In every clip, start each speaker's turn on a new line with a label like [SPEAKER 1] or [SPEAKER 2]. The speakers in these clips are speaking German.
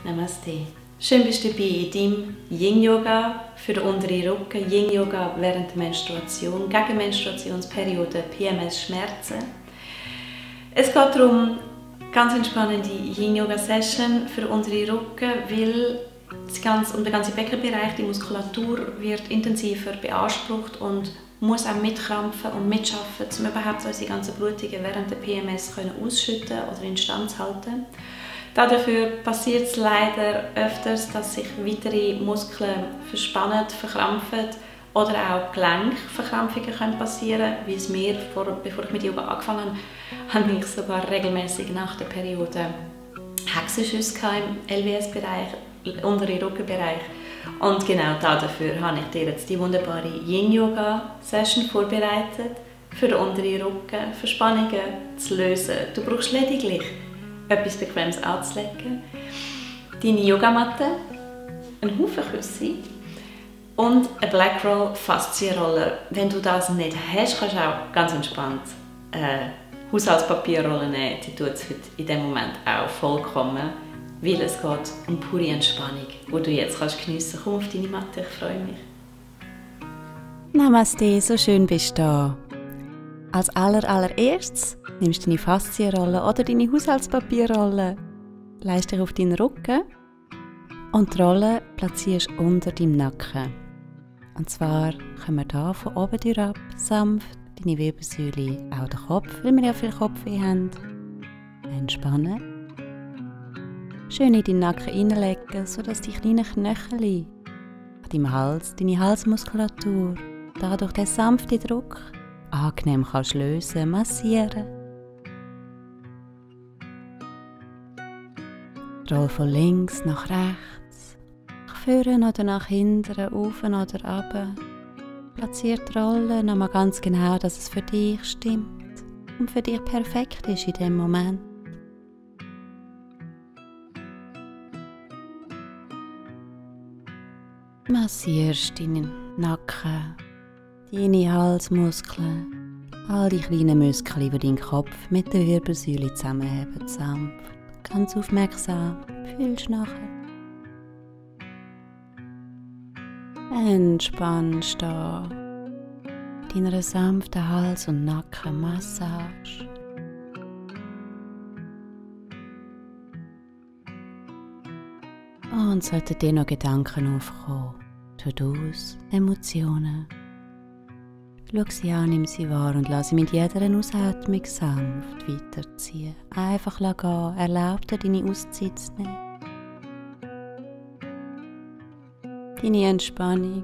[SPEAKER 1] Namaste. Schön bist du dabei in deinem Yin-Yoga für den unteren Rücken, Yin-Yoga während der Menstruation, gegen Menstruationsperiode, PMS-Schmerzen. Es geht darum, ganz entspannende Yin-Yoga-Session für den unteren Rücken, weil der ganze Beckenbereich, die Muskulatur wird intensiver beansprucht und muss auch mitkrampfen und mitschaffen, um überhaupt unsere ganzen Blutungen während der PMS ausschütten oder instand zu halten. Dafür passiert es leider öfters, dass sich weitere Muskeln verspannen, verkrampfen oder auch Gelenkverkrampfungen passieren können, wie es mir, bevor ich mit Yoga angefangen habe, habe ich sogar regelmäßig nach der Periode Hexenschüsse im LWS-Bereich, unteren Rückenbereich. Und genau dafür habe ich dir jetzt die wunderbare Yin-Yoga-Session vorbereitet, für den unteren Rücken, Verspannungen zu lösen. Du brauchst lediglich etwas Bequemes anzulegen, deine Yogamatte, einen Haufen Küsse und eine Blackroll Faszienrolle. Wenn du das nicht hast, kannst du auch ganz entspannt Haushaltspapierrolle nehmen. Die tut es in diesem Moment auch vollkommen, weil es geht um pure Entspannung, die du jetzt geniessen kannst. Komm auf deine Matte, ich freue mich.
[SPEAKER 2] Namaste, so schön bist du da. Als allererstes nimmst du deine Faszienrolle oder deine Haushaltspapierrolle, legst dich auf deinen Rücken und die Rolle platzierst unter deinem Nacken. Und zwar können wir hier von oben durch ab, sanft deine Wirbelsäule, auch den Kopf, weil wir ja viel Kopfweh haben, entspannen. Schön in deinen Nacken hineinlegen, sodass die kleinen Knöchel an deinem Hals, deine Halsmuskulatur, dadurch den sanften Druck angenehm kannst lösen, massieren. Roll von links nach rechts, nach vorne oder nach hinten, auf oder runter. Platziere die Rolle nochmal ganz genau, dass es für dich stimmt und für dich perfekt ist in dem Moment. Massierst deinen Nacken, deine Halsmuskeln, all die kleinen Muskeln, die deinen Kopf mit der Wirbelsäule zusammenheben, sanft, ganz aufmerksam, fühlst nachher. Entspannst da deiner sanften Hals- und Nackenmassage. Und sollten dir noch Gedanken aufkommen, To-dos, Emotionen, schau sie an, nimm sie wahr und lass sie mit jeder Ausatmung sanft weiterziehen. Einfach gehen, erlaub dir deine Auszeit zu nehmen. Deine Entspannung,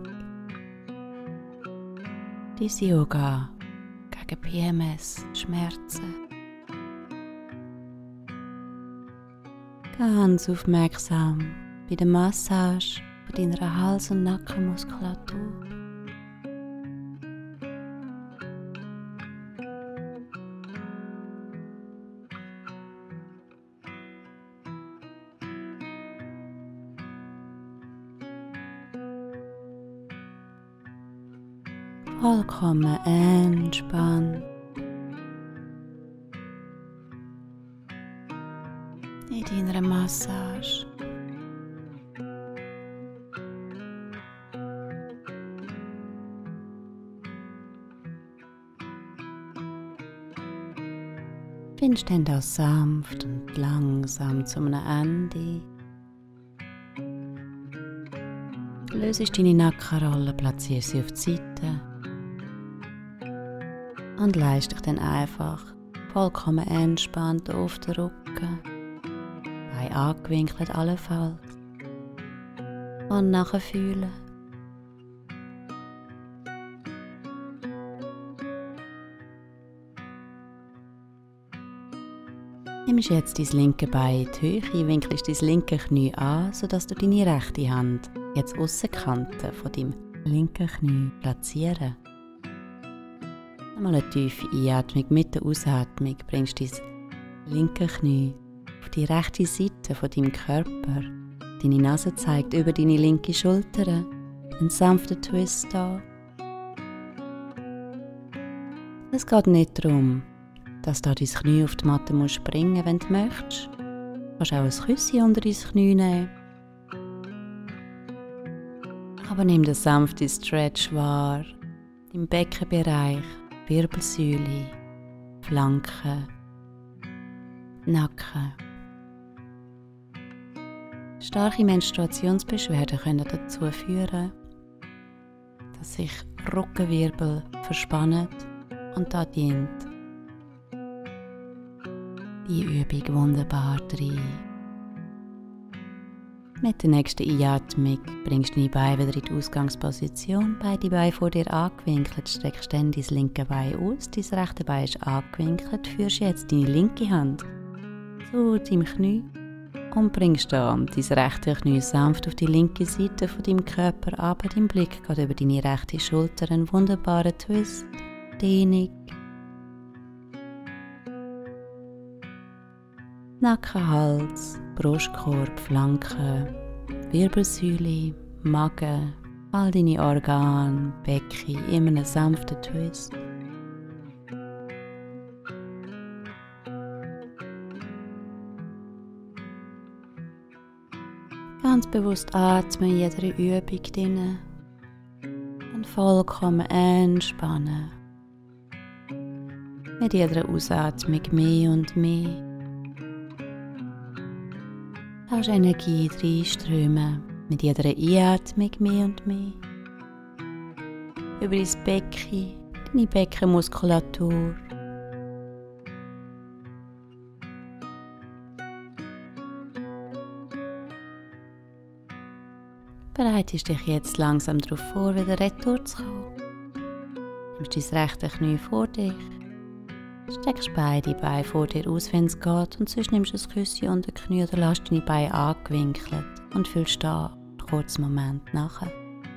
[SPEAKER 2] dein Yoga gegen PMS, Schmerzen. Ganz aufmerksam bei der Massage von deiner Hals- und Nackenmuskulatur. Vollkommen entspannt. In deiner Massage. Findest dann auch sanft und langsam zu einem Ende. Lösest deine Nackenrolle, platzierst sie auf die Seite und leist dich dann einfach vollkommen entspannt auf den Rücken, Beine angewinkelt allenfalls und nachher fühlen. Nimmst jetzt dein linke Bein in die Höhe, winkelst dein linke Knie an, sodass du deine rechte Hand jetzt die Aussenkante von deinem linken Knie platzieren. Einmal eine tiefe Einatmung mit der Ausatmung bringst dein linke Knie auf die rechte Seite von deinem Körper. Deine Nase zeigt über deine linke Schulter. Ein sanfter Twist da. Es geht nicht darum, dass du dein Knie auf die Matte springen musst, wenn du möchtest. kannst auch ein Küsschen unter dein Knie nehmen. Aber nimm den sanften Stretch wahr, im Beckenbereich, Wirbelsäule, Flanken, Nacken. Starke Menstruationsbeschwerden können dazu führen, dass sich Rückenwirbel verspannen und da dient die Übung wunderbar rein. Mit der nächsten Einatmung bringst du deine Beine wieder in die Ausgangsposition. Beide Beine vor dir angewinkelt, streckst dann dein linke Bein aus, dein rechte Bein ist angewinkelt, führst jetzt deine linke Hand zu deinem Knie und bringst dann dein rechte Knie sanft auf die linke Seite von deinem Körper ab. Dein Blick geht über deine rechte Schulter, einen wunderbaren Twist, Dehnung. Nacken, Hals, Brustkorb, Flanken, Wirbelsäule, Magen, all deine Organe, Becken in einem sanften Twist. Ganz bewusst atmen in jeder Übung drin und vollkommen entspannen. Mit jeder Ausatmung mehr und mehr. Lass Energie reinströmen, mit jeder Einatmung mehr und mehr. Über dein Becken, deine Beckenmuskulatur. Bereitest dich jetzt langsam darauf vor, wieder retour zu kommen. Nimmst dein rechte Knie vor dich. Streckst beide Beine vor dir aus, wenn es geht, und sonst nimmst du ein Küsschen unter die Knie oder lässt deine Beine angewinkelt und fühlst da einen kurzen Moment nachher.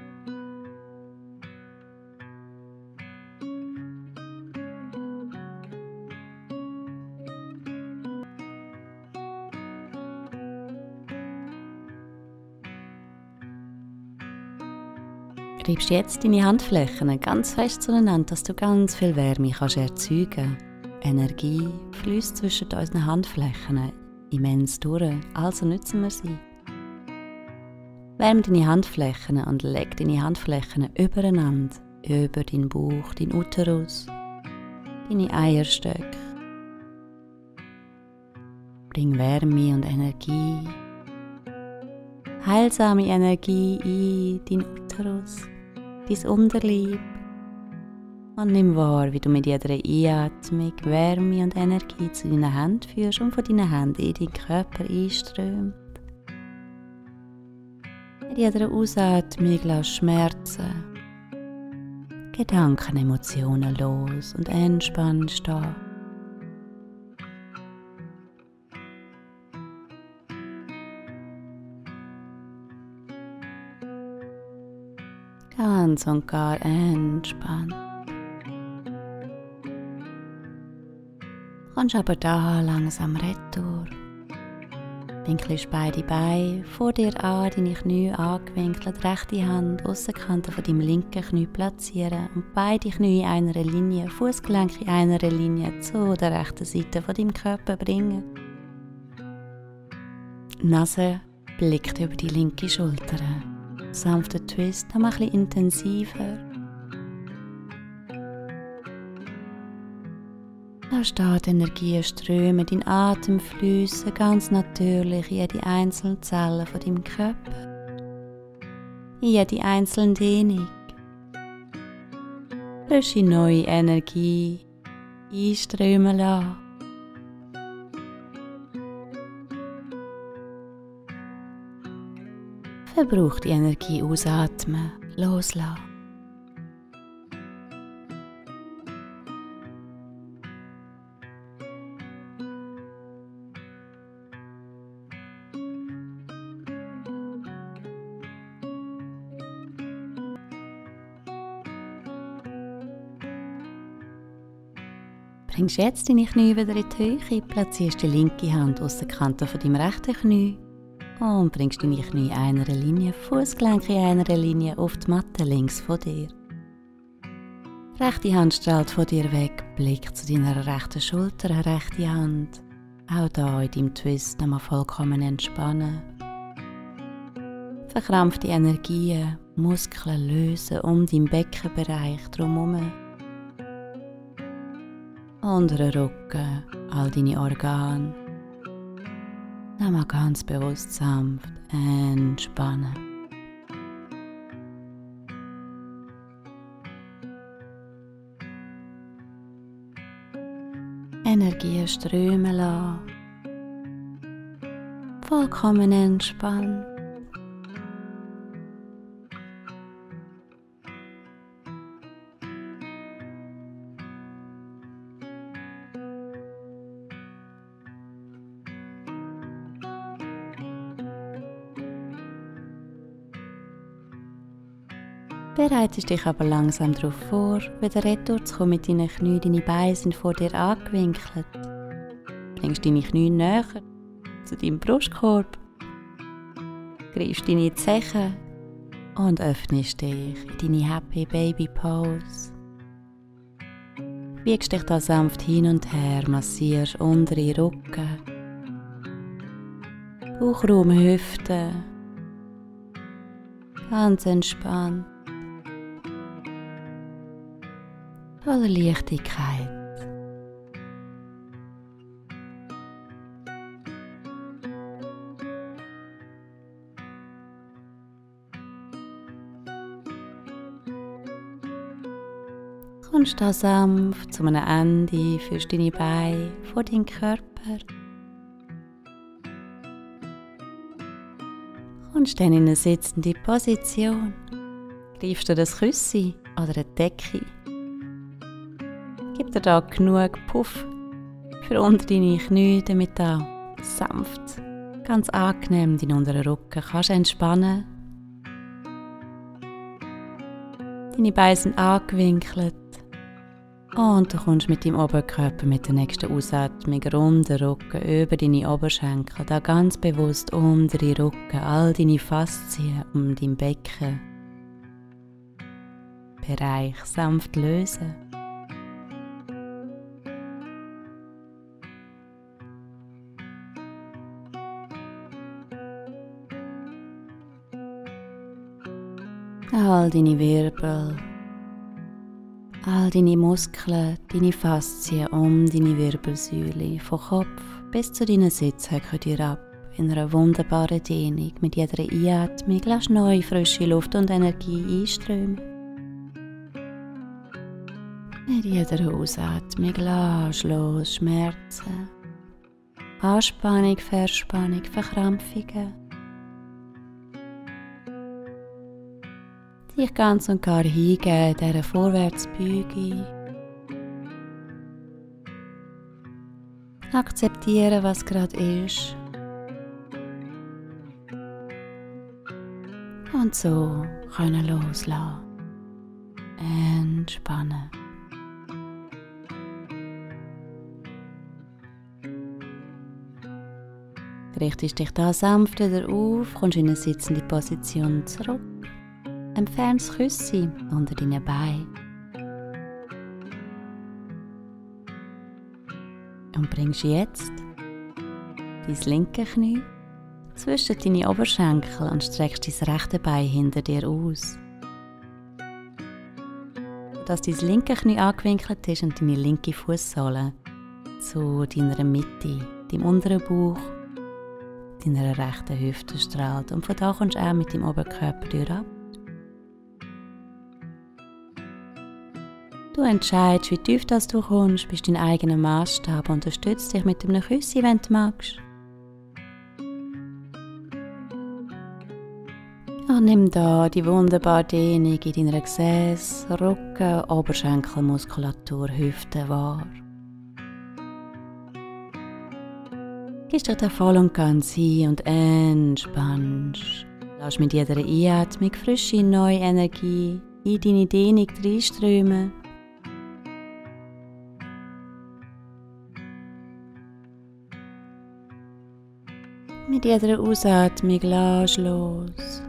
[SPEAKER 2] Reibst jetzt deine Handflächen ganz fest zueinander, dass du ganz viel Wärme kannst erzeugen. Energie fließt zwischen unseren Handflächen immens durch, also nutzen wir sie. Wärme deine Handflächen und leg deine Handflächen übereinander, über deinen Bauch, deinen Uterus, deine Eierstöcke. Bring Wärme und Energie, heilsame Energie in deinen Uterus, dein Unterleib. Und nimm wahr, wie du mit jeder Einatmung Wärme und Energie zu deinen Händen führst und von deinen Händen in deinen Körper einströmt. Mit jeder Ausatmung lass Schmerzen, Gedanken, Emotionen los und entspannst da. Ganz und gar entspannt. Kommst aber da langsam retour. Winkelst beide Beine vor dir an, deine Knie angewinkelt, rechte Hand Aussenkante von deinem linken Knie platzieren und beide Knie in einer Linie, Fußgelenk in einer Linie zu der rechten Seite von deinem Körper bringen. Die Nase blickt über die linke Schulter. Sanfter Twist, noch ein bisschen intensiver. Lass da die Energie strömen, dein Atem fließen, ganz natürlich in jede einzelne Zelle von deinem Körper, in jede einzelne Dehnung. Frische neue Energie einströmen lassen. Verbrauchte Energie ausatmen, loslassen. Bringst jetzt deine Knie wieder in die Höhe, platzierst die linke Hand aus der Kante von deinem rechten Knie und bringst deine Knie in einer Linie, Fußgelenk in einer Linie auf die Matte links von dir. Die rechte Hand strahlt von dir weg, blickt zu deiner rechten Schulter, rechte Hand Auch da in deinem Twist nochmal vollkommen entspannen. Verkrampfte Energien, Muskeln lösen um deinen Beckenbereich drumherum. Unteren Rücken, all deine Organe. Nochmal ganz bewusst sanft entspannen. Energie strömen lassen. Vollkommen entspannt. Bereitest dich aber langsam darauf vor, wieder retour zu kommen mit deinen Knien. Deine Beine sind vor dir angewinkelt. Bringst deine Knie näher zu deinem Brustkorb. Greifst deine Zehen und öffnest dich in deine Happy Baby Pose. Wiegst dich da sanft hin und her, massierst untere Rücken, Bauchraum, Hüften. Ganz entspannt. Voller Leichtigkeit. Kommst da sanft zu einem Ende, führst deine Beine vor deinen Körper. Kommst dann in eine sitzende Position. Greifst du das Küssi oder eine Decke? Gib dir da genug Puff für unter deine Knie, damit da sanft, ganz angenehm deinen unteren Rücken kannst entspannen. Deine Beine sind angewinkelt und du kommst mit deinem Oberkörper mit der nächsten Ausatmung runden Rücken über deine Oberschenkel, da ganz bewusst unter die Rücken, all deine Faszien um dein Becken. Bereich sanft lösen. All deine Wirbel, all deine Muskeln, deine Faszien um deine Wirbelsäule, von Kopf bis zu deinen Sitzhöcken ab, in einer wunderbaren Dehnung. Mit jeder Einatmung lass neue, frische Luft und Energie einströmen. Mit jeder Ausatmung lass los Schmerzen, Anspannung, Verspannung, Verkrampfungen. Dich ganz und gar hingeben, dieser Vorwärtsbeugung. Akzeptieren, was gerade ist. Und so können loslassen. Entspannen. Richtest dich da sanft wieder auf, kommst in eine sitzende Position zurück. Entfernst das Küssi unter deinen Beinen. Und bringst jetzt dein linke Knie zwischen deine Oberschenkel und streckst dein rechte Bein hinter dir aus. Dass dein linke Knie angewinkelt ist und deine linke Fußsohle zu deiner Mitte, deinem unteren Bauch, deiner rechten Hüfte strahlt. Und von da kommst du auch mit deinem Oberkörper durch. Du entscheidest, wie tief das du kommst, bist dein eigener Maßstab, unterstützt dich mit einem Küssi, wenn du magst. Und nimm da die wunderbare Dehnung in deiner Gesäß, Rücken, Oberschenkelmuskulatur, Hüfte wahr. Gehst dich da voll und ganz hin und entspannst. Lass mit jeder Einatmung frische, neue Energie in deine Dehnung reinströmen. Mit jeder Ausatmung lass los.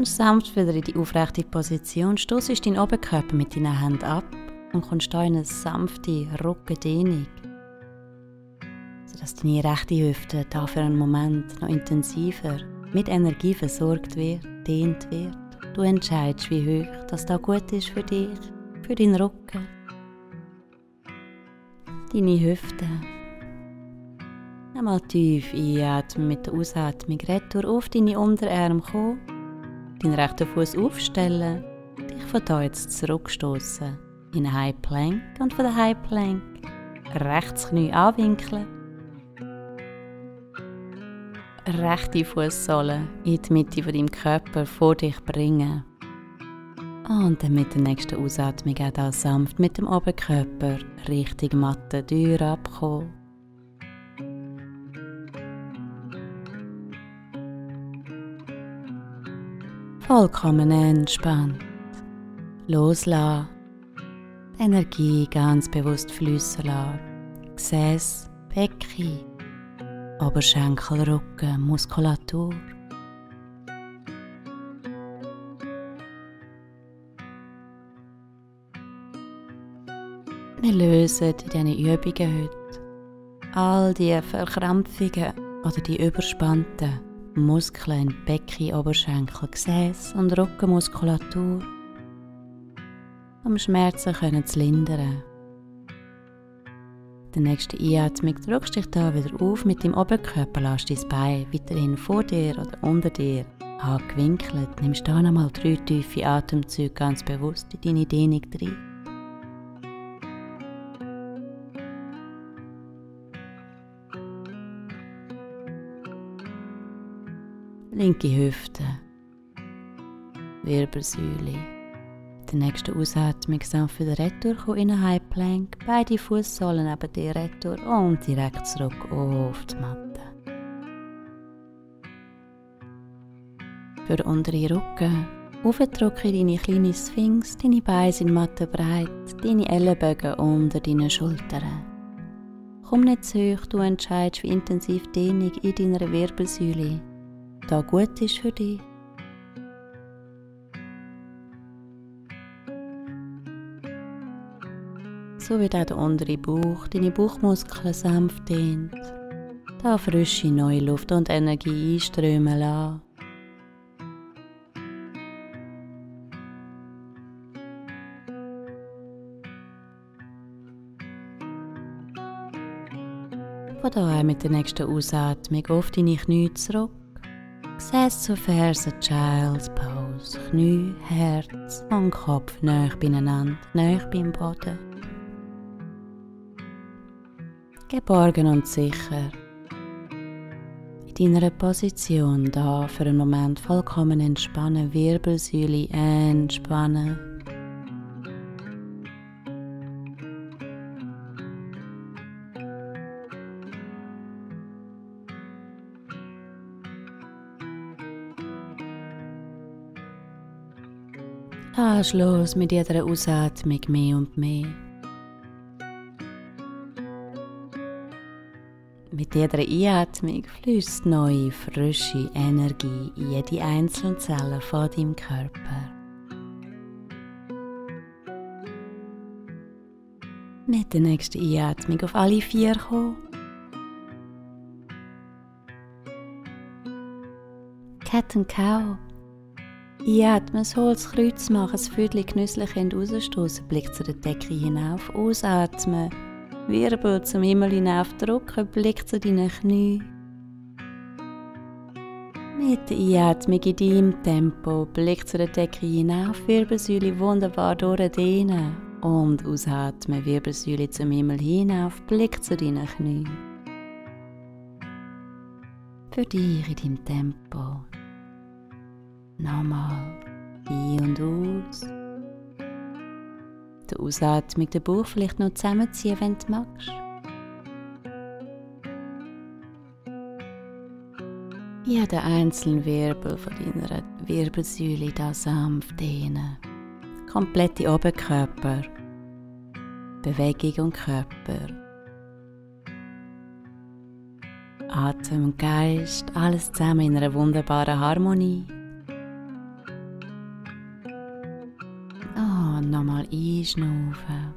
[SPEAKER 2] Kommst sanft wieder in die aufrechte Position, stoßest deinen Oberkörper mit deinen Händen ab und kommst da in eine sanfte Rückendehnung, sodass deine rechte Hüfte da für einen Moment noch intensiver mit Energie versorgt wird, dehnt wird. Du entscheidest, wie hoch das da gut ist für dich, für deinen Rücken, deine Hüfte. Einmal tief einatmen, mit der Ausatmung retour auf deine Unterarme kommen, deinen rechten Fuß aufstellen, dich von da jetzt zurückstoßen in High Plank und von der High Plank rechts Knie anwinkeln, rechte Fußsohle in die Mitte von deinem Körper vor dich bringen und dann mit der nächsten Ausatmung auch da sanft mit dem Oberkörper Richtung Matte Tür abkommen. Vollkommen entspannt. Loslassen. Die Energie ganz bewusst fließen lassen. Gesäß, Becken, Oberschenkel, Rücken, Muskulatur. Wir lösen in diesen Übungen heute all die Verkrampfungen oder die überspannten Muskeln in Becken, Oberschenkel, Gesäß und Rückenmuskulatur, um Schmerzen zu lindern. Der nächste Einatmung drückst dich da wieder auf mit dem Oberkörper, lässt dein Bein weiterhin vor dir oder unter dir angewinkelt. Nimmst da nochmal 3 tiefe Atemzüge ganz bewusst in deine Dehnung rein. Linke Hüfte, Wirbelsäule. Der nächste Ausatmung sanft wieder retour in eine High Plank. Beide Fußsohlen neben dir retour und direkt zurück auf die Matte. Für den unteren Rücken aufdrücke deine kleinen Sphinx, deine Beine sind mattenbreit, deine Ellenbogen unter deinen Schultern. Komm nicht zu hoch, du entscheidest, wie intensiv Dehnung in deiner Wirbelsäule da gut ist für dich. So wird auch der untere Bauch, deine Bauchmuskeln sanft dehnt, da frische neue Luft und Energie einströmen lassen. Von daher mit der nächsten Ausatmung auf deine Knie zurück. Gesäß zu Fersen, Child's Pose, Knie, Herz und Kopf nahe beieinander, nahe beim Boden. Geborgen und sicher. In deiner Position da für einen Moment vollkommen entspannen, Wirbelsäule entspannen. Lass los mit jeder Ausatmung mehr und mehr. Mit jeder Einatmung fließt neue, frische Energie in jede einzelne Zelle von deinem Körper. Mit der nächsten Einatmung auf alle 4 kommen. Cat and Cow. Einatmen, ein hohes Kreuz machen, das Vögel genüsslich rausstoßen, Blick zu der Decke hinauf, ausatmen, Wirbel zum Himmel hinauf drücken, Blick zu deinen Knien. Mit der Einatmung in deinem Tempo, Blick zu der Decke hinauf, Wirbelsäule wunderbar durchdehnen und ausatmen, Wirbelsäule zum Himmel hinauf, Blick zu deinen Knien. Für dich in deinem Tempo. Nochmal ein- und aus. Die Ausatmung, den Bauch vielleicht noch zusammenziehen, wenn du magst. Jeden einzelnen Wirbel von deiner Wirbelsäule da sanft dehnen. Komplette Oberkörper, Bewegung und Körper. Atem und Geist, alles zusammen in einer wunderbaren Harmonie. Und nochmal einschnaufen.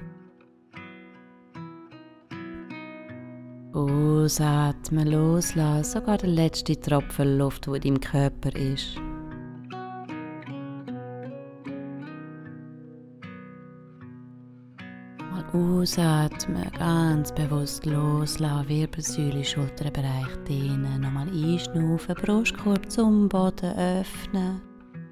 [SPEAKER 2] Ausatmen, loslassen, sogar der letzte Tropfen Luft, der in deinem Körper ist. Mal ausatmen, ganz bewusst loslassen, Wirbelsäule, Schulterbereich dehnen. Nochmal einschnaufen, Brustkorb zum Boden öffnen.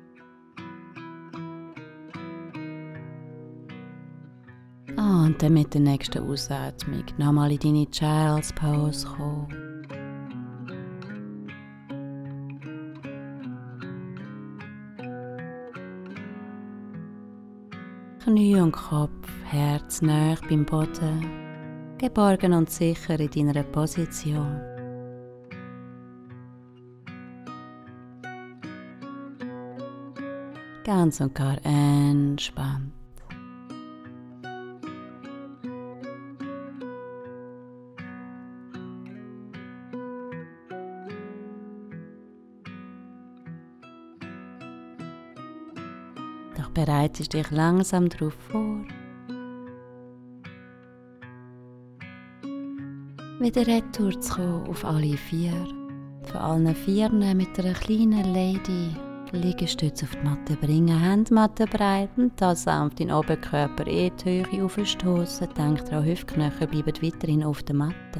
[SPEAKER 2] Und dann mit der nächsten Ausatmung nochmal in deine Child's Pose kommen. Knie und Kopf, Herz nahe beim Boden, geborgen und sicher in deiner Position. Ganz und gar entspannt. Doch bereitest dich langsam darauf vor, wieder retour zu kommen auf alle vier. Von allen Vieren mit einer kleinen Lady Liegestütze auf die Matte bringen, Handmatte breit und da sanft den Oberkörper in die Höhe aufstoßen. Denk daran, Hüftknochen bleiben weiterhin auf der Matte.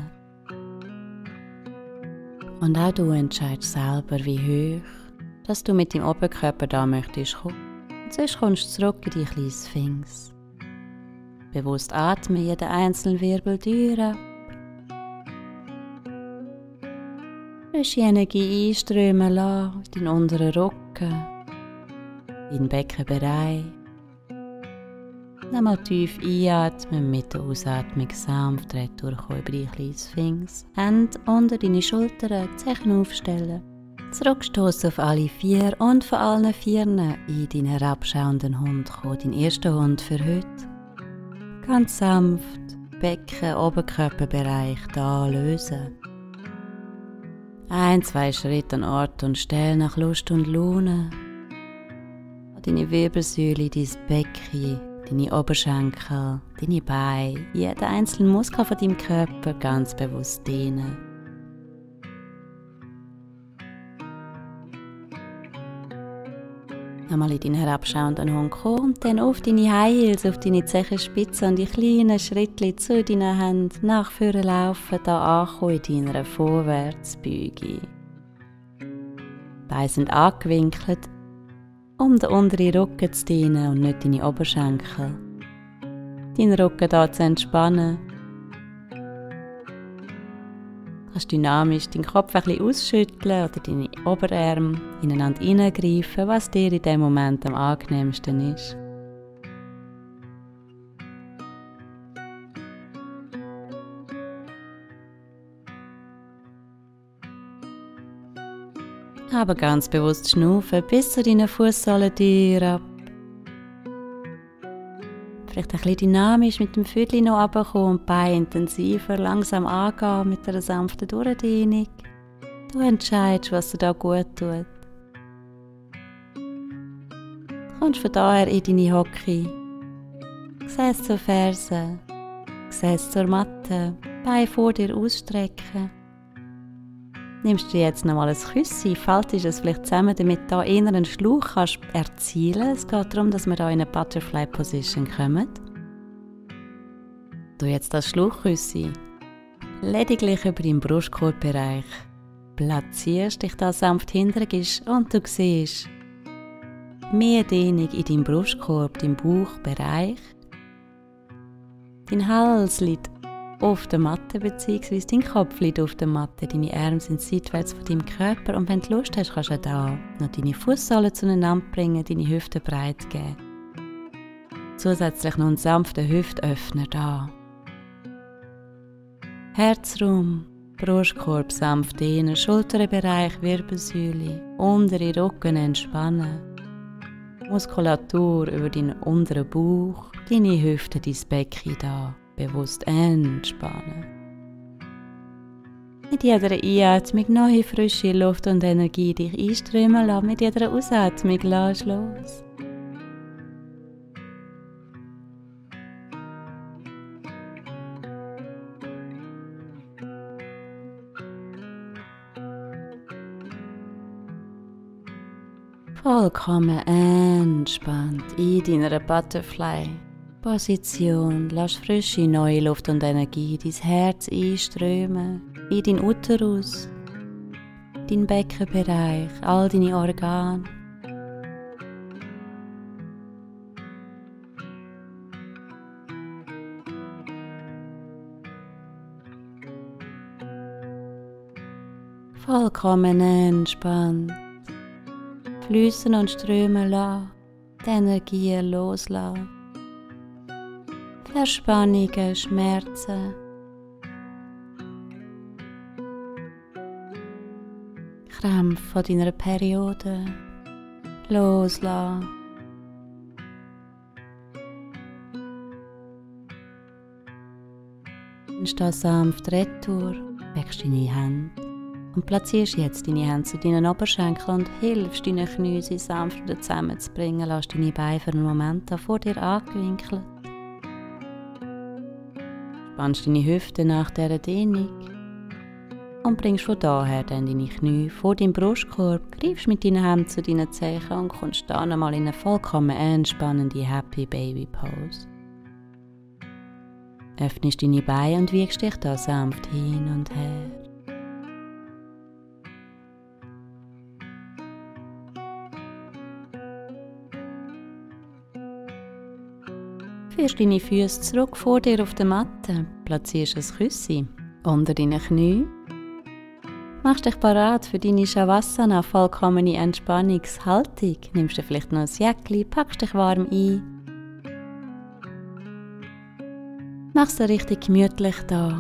[SPEAKER 2] Und auch du entscheidest selber, wie hoch dass du mit dem Oberkörper da möchtest kommen. Und sonst kommst du zurück in die kleinen Sphinx. Bewusst atmen, jeden einzelnen Wirbel durch. Frische Energie einströmen lassen, in den unteren Rücken, in den Beckenbereich. Nochmal tief einatmen, mit der Ausatmung sanft durchkommen über die kleine Sphinx. Hände unter deine Schultern, Zehen aufstellen. Zurückstoßen auf alle vier und von allen Vieren in deinen herabschauenden Hund kommen. Dein erster Hund für heute. Ganz sanft Becken, Oberkörperbereich da lösen. 1-2 Schritte an Ort und Stelle nach Lust und Laune. Deine Wirbelsäule, dein Becken, deine Oberschenkel, deine Beine, jeden einzelnen Muskel von deinem Körper ganz bewusst dehnen. Einmal in deinen herabschauenden Hund kommen und dann auf deine High Heels, auf deine Zehenspitzen und die kleinen Schritte zu deinen Händen nach vorne laufen, da ankommen in deiner Vorwärtsbeuge. Die Beine sind angewinkelt, um den unteren Rücken zu dienen und nicht deine Oberschenkel. Deinen Rücken hier zu entspannen. Du kannst dynamisch deinen Kopf ein bisschen ausschütteln oder deine Oberarme ineinander hineingreifen, was dir in diesem Moment am angenehmsten ist. Aber ganz bewusst schnaufen bis zu deinen Fußsohlen ab. Vielleicht ein bisschen dynamisch mit dem Füdli noch runterkommen und die Beine intensiver langsam angehen mit einer sanften Durchdehnung. Du entscheidest, was dir da gut tut. Du kommst von daher in deine Hocke. Gesäß zur Ferse, Gesäß zur Matte, Beine vor dir ausstrecken. Nimmst du jetzt nochmal ein Küsschen, faltest es vielleicht zusammen, damit du hier eher einen Schlauch kannst erzielen. Es geht darum, dass wir hier in eine Butterfly Position kommen. Du jetzt das Schlauchküsschen lediglich über deinen Brustkorbbereich platzierst, dich da sanft hintergibst und du siehst mehr Dehnung in deinem Brustkorb, deinem Bauchbereich. Dein Hals liegt auf der Matte, bzw. dein Kopf liegt auf der Matte, deine Arme sind seitwärts von deinem Körper und wenn du Lust hast, kannst du da noch deine Fußsohlen zueinander bringen, deine Hüfte breit geben. Zusätzlich noch einen sanften Hüftöffner da. Herzraum, Brustkorb sanft dehnen, Schulterbereich, Wirbelsäule, untere Rücken entspannen. Muskulatur über deinen unteren Bauch, deine Hüfte, dein Becken da. Bewusst entspannen. Mit jeder Einatmung neue frische Luft und Energie dich einströmen lassen. Mit jeder Ausatmung lass los. Vollkommen entspannt in deiner Butterfly-Position. Lass frische neue Luft und Energie dein Herz einströmen, in deinen Uterus, deinen Beckenbereich, all deine Organe. Vollkommen entspannt. Fließen und strömen lassen, die Energie loslassen. Verspannungen, Schmerzen. Krämpfe von deiner Periode loslassen. Und steh sanft retour, wächst deine Hände. Und platzierst jetzt deine Hände zu deinen Oberschenkeln und hilfst deinen Knien, sie sanft wieder zusammenzubringen. Lass deine Beine für einen Moment vor dir angewinkelt. Spannst deine Hüfte nach dieser Dehnung und bringst von daher dann deine Knie vor deinem Brustkorb, greifst mit deinen Händen zu deinen Zehen und kommst dann einmal in eine vollkommen entspannende Happy Baby Pose. Öffnest deine Beine und wiegst dich da sanft hin und her. Führst deine Füße zurück vor dir auf der Matte, platzierst ein Küsschen unter deinen Knien, machst dich bereit für deine Shavasana, vollkommene Entspannungshaltung, nimmst dir vielleicht noch ein Jäckchen, packst dich warm ein, machst dir richtig gemütlich da.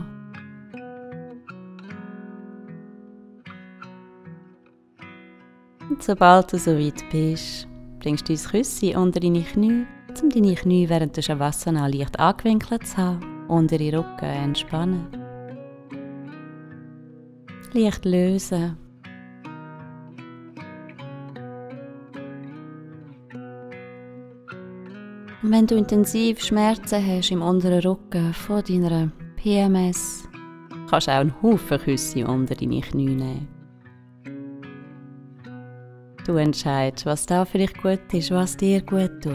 [SPEAKER 2] Und sobald du so weit bist, bringst du dein Küsschen unter deine Knie, um deine Knie während der Shavasana leicht angewinkelt zu haben, unter den Rücken entspannen. Leicht lösen. Und wenn du intensiv Schmerzen hast im unteren Rücken von deiner PMS, kannst du auch einen Haufen Küsse unter deine Knie nehmen. Du entscheidest, was da für dich gut ist, was dir gut tut.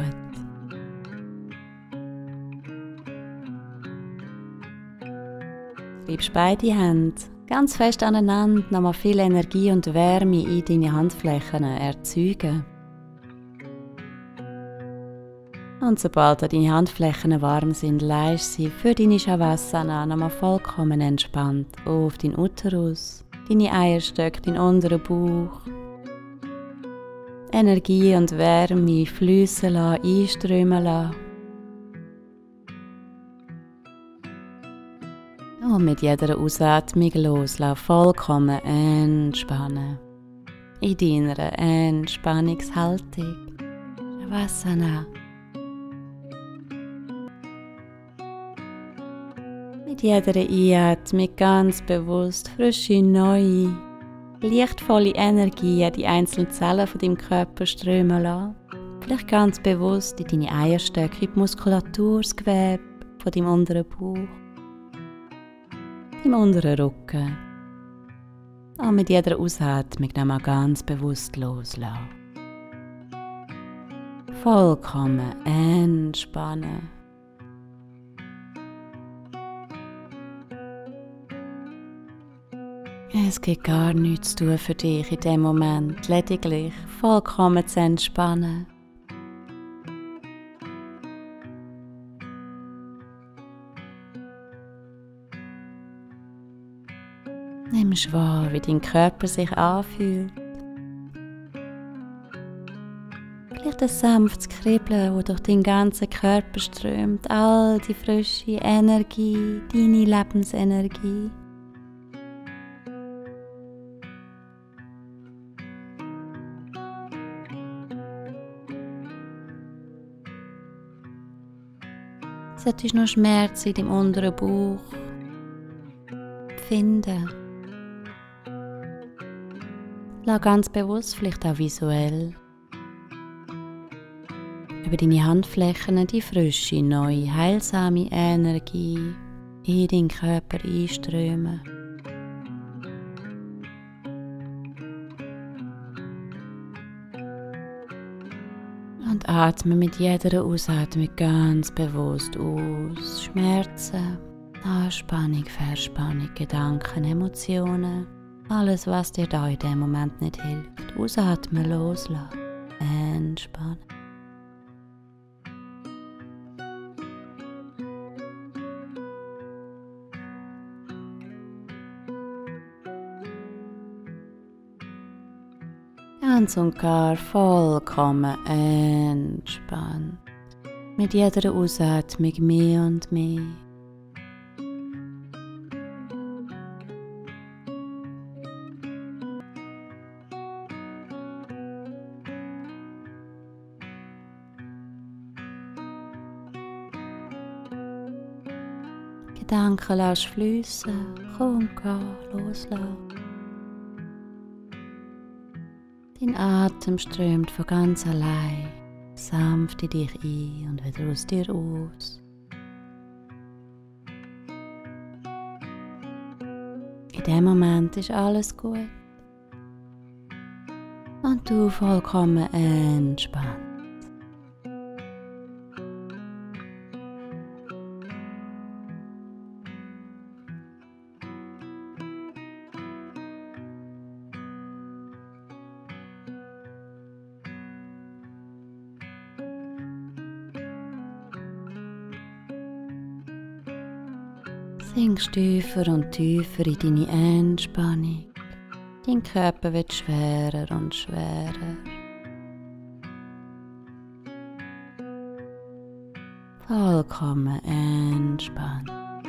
[SPEAKER 2] Reibst beide Hände ganz fest aneinander, nochmal viel Energie und Wärme in deine Handflächen erzeugen. Und sobald deine Handflächen warm sind, leist sie für deine Shavasana nochmal vollkommen entspannt auf deinen Uterus, deine Eierstöcke, deinen unteren Bauch. Energie und Wärme fließen lassen, einströmen lassen. Und mit jeder Ausatmung loslassen, vollkommen entspannen. In deiner Entspannungshaltung. Shavasana. Mit jeder Einatmung ganz bewusst frische, neue, lichtvolle Energie an die einzelnen Zellen von deinem Körper strömen lassen. Vielleicht ganz bewusst in deine Eierstöcke, in die Muskulatur, das Gewebe von deinem unteren Bauch. Im unteren Rücken. Und mit jeder Ausatmung nochmal ganz bewusst loslassen. Vollkommen entspannen. Es gibt gar nichts zu tun für dich in dem Moment, lediglich vollkommen zu entspannen. Nimmst wahr, wie dein Körper sich anfühlt. Vielleicht ein sanftes Kribbeln, das durch deinen ganzen Körper strömt. All die frische Energie, deine Lebensenergie. Solltest du noch Schmerzen in deinem unteren Bauch finden, lass ganz bewusst, vielleicht auch visuell, über deine Handflächen die frische, neue, heilsame Energie in deinen Körper einströmen. atme mit jeder Ausatmung ganz bewusst aus. Schmerzen, Anspannung, Verspannung, Gedanken, Emotionen. Alles, was dir da in dem Moment nicht hilft. Ausatmen, loslassen, entspannen. Ganz und gar vollkommen entspannt. Mit jeder Ausatmung mehr und mehr. Gedanken lass fließen, komm, geh, loslassen. Dein Atem strömt von ganz allein, sanft in dich ein und wieder aus dir aus. In dem Moment ist alles gut und du vollkommen entspannt. Sinkst tiefer und tiefer in deine Entspannung. Dein Körper wird schwerer und schwerer. Vollkommen entspannt.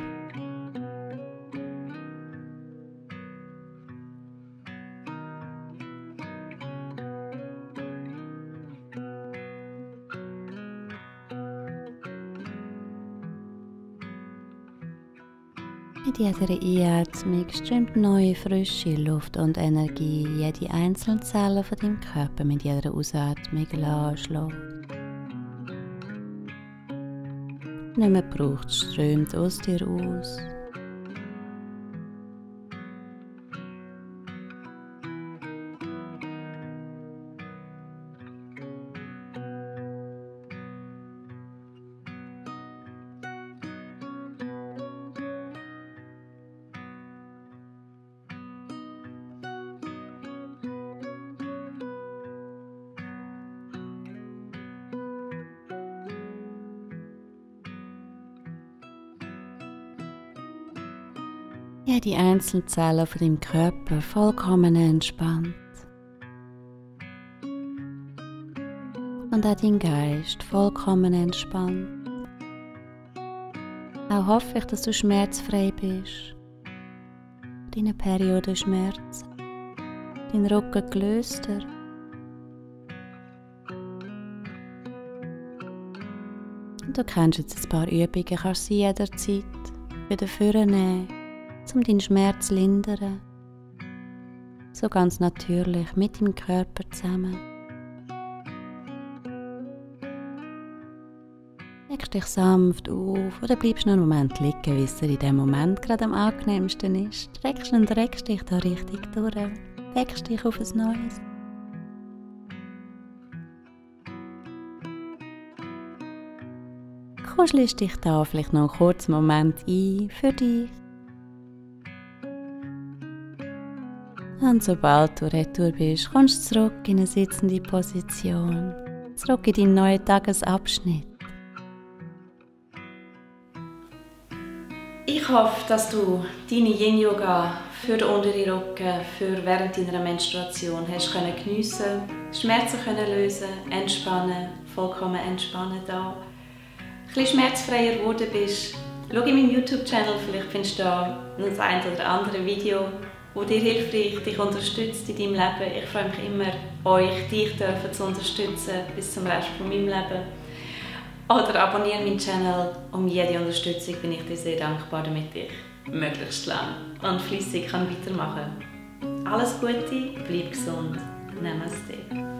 [SPEAKER 2] Mit jeder Einatmung strömt neue, frische Luft und Energie in jede einzelne Zelle von deinem Körper mit jeder Ausatmung anschlagen. Nicht mehr braucht, strömt aus dir aus. Jede einzelne Zelle von deinem Körper vollkommen entspannt. Und auch dein Geist vollkommen entspannt. Auch hoffe ich, dass du schmerzfrei bist. Deine Periodenschmerzen, dein Rücken gelöster. Und du kennst jetzt ein paar Übungen, kannst sie jederzeit wieder vornehmen, um deinen Schmerz zu lindern. So ganz natürlich mit dem Körper zusammen. Legst dich sanft auf oder bleibst noch einen Moment liegen, wie es dir in dem Moment gerade am angenehmsten ist. Streckst und reckst dich da richtig durch. Weckst dich auf ein Neues. Kuschelst dich da vielleicht noch einen kurzen Moment ein für dich. Und sobald du retour bist, kommst du zurück in eine sitzende Position, zurück in deinen neuen Tagesabschnitt.
[SPEAKER 1] Ich hoffe, dass du deine Yin-Yoga für den unteren Rücken, für während deiner Menstruation hast können geniessen, Schmerzen können lösen, entspannen, vollkommen entspannen da. Ein bisschen schmerzfreier geworden bist. Schau in meinem YouTube-Channel, vielleicht findest du da noch das ein oder andere Video, das dir hilfreich, dich unterstützt in deinem Leben. Ich freue mich immer, dich zu unterstützen bis zum Rest von meinem Leben. Oder abonniere meinen Channel. Um jede Unterstützung bin ich dir sehr dankbar, damit ich möglichst lang und fleissig weitermachen kann. Alles Gute, bleib gesund. Namaste.